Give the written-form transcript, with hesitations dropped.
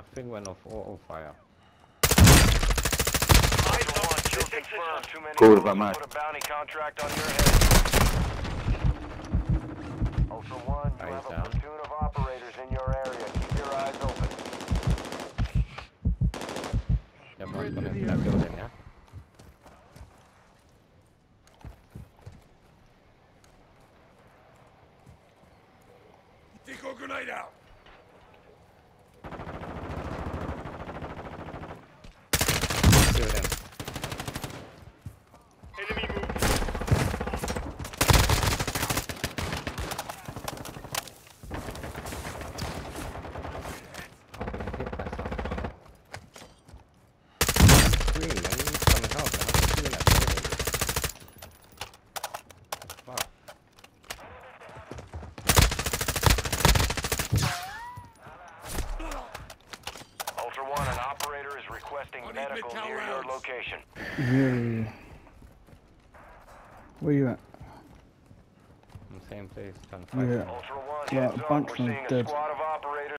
thing went off auto fire. Kurwa mać. Put a bounty contract on your head. Ultra One, you have a platoon of operators in your area. Keep your eyes open. Yeah, I'm gonna that building, yeah? Deco grenade out. Building. Enemy move. Green, I need some help, man. I'm feeling that building. Fuck. Ultra One, an operator is requesting medical near your location. Yeah. Where you at? I'm same place, trying to fight. Yeah. Ultra One, Yeah, heads a up. bunch We're of them seeing a dead. squad of operators.